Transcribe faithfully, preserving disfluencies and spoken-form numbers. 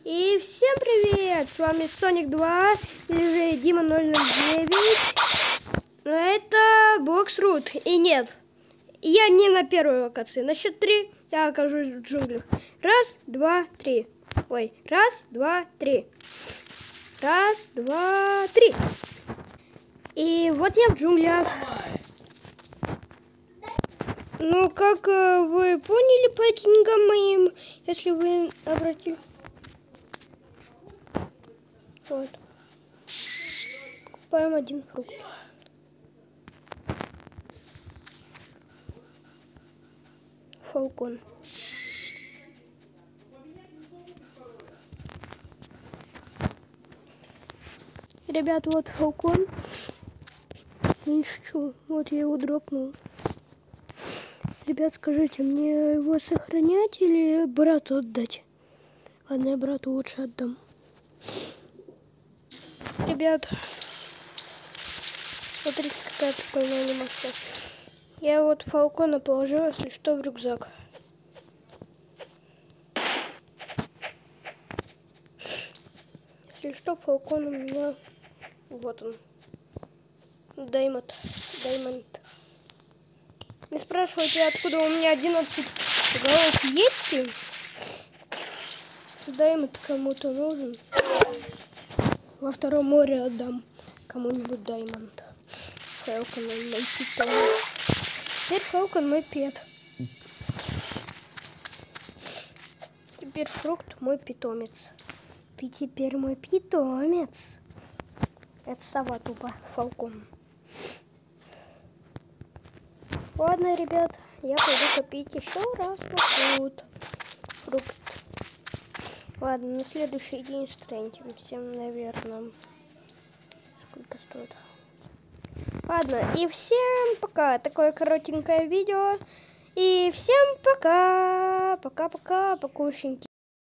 И всем привет! С вами Соник два или же Дима ноль ноль девять. Но это Блоксрут. И нет, я не на первой локации. На счет три я окажусь в джунглях. Раз, два, три. Ой, раз, два, три. Раз, два, три. И вот я в джунглях. Ну, как э, вы поняли по этим моим, если вы обратили... Вот. Покупаем один фрукт. Фалкон. Ребят, вот фалкон. Ничего, вот я его дропнул. Ребят, скажите, мне его сохранять или брату отдать? Ладно, я брату лучше отдам. Ребят, смотрите, какая прикольная анимация. Я вот фалкона положила, если что, в рюкзак. Если что, фалкон у меня... Вот он. Даймонд. Даймонд. Не спрашивайте, откуда у меня одиннадцать голов Йети. Даймонд кому-то нужен. Во втором море отдам кому-нибудь даймонд. Фалкон мой питомец. Теперь Фалкон мой пет. Теперь фрукт мой питомец. Ты теперь мой питомец. Это сова тупо. Фалкон. Ладно, ребят, я пойду копить еще раз на фрукт. Фрукт. Ладно, на следующий день встретимся, наверное. Сколько стоит? Ладно, и всем пока. Такое коротенькое видео. И всем пока. Пока-пока, покушеньки.